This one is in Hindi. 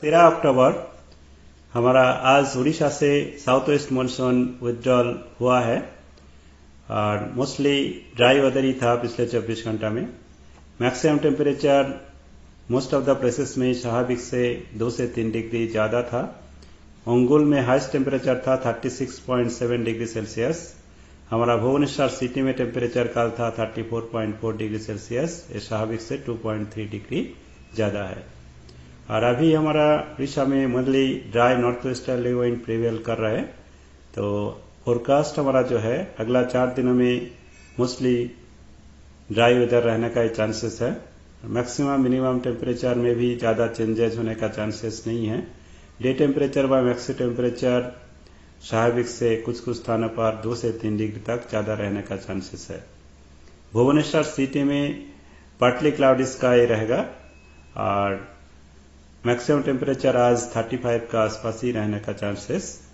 13 अक्टूबर हमारा आज उड़ीसा से साउथ वेस्ट मानसून विथड्रॉल हुआ है और मोस्टली ड्राई वेदर ही था पिछले 24 घंटा में। Maximum temperature most of the places में स्वाभाविक से 2 से 3 डिग्री ज्यादा था। ओंगुल में हाईएस्ट टेम्परेचर था 36.7 डिग्री सेल्सियस। हमारा भुवनेश्वर सिटी में टेम्परेचर कल था 34.4 डिग्री सेल्सियस। ये स्वाभाविक से 2.3 डिग्री ज्यादा है। और अभी हमारा उड़ीसा में mostly dry north westerly wind prevail कर रहा है। तो फोरकास्ट हमारा जो है अगला 4 दिनों में मोस्टली ड्राई वेदर रहने का चांसेस है। मैक्सिमम मिनिमम टेम्परेचर में भी ज्यादा चेंजेस होने का चांसेस नहीं है। डे टेम्परेचर व मैक्सिमम टेम्परेचर स्वाभाविक से कुछ स्थानों पर 2 से 3 डिग्री तक ज्यादा रहने का चांसेस है। भुवनेश्वर सिटी में पार्टली क्लाउडी स्काई रहेगा और मैक्सिमम टेम्परेचर आज 35 का आसपास ही रहने का चांसेस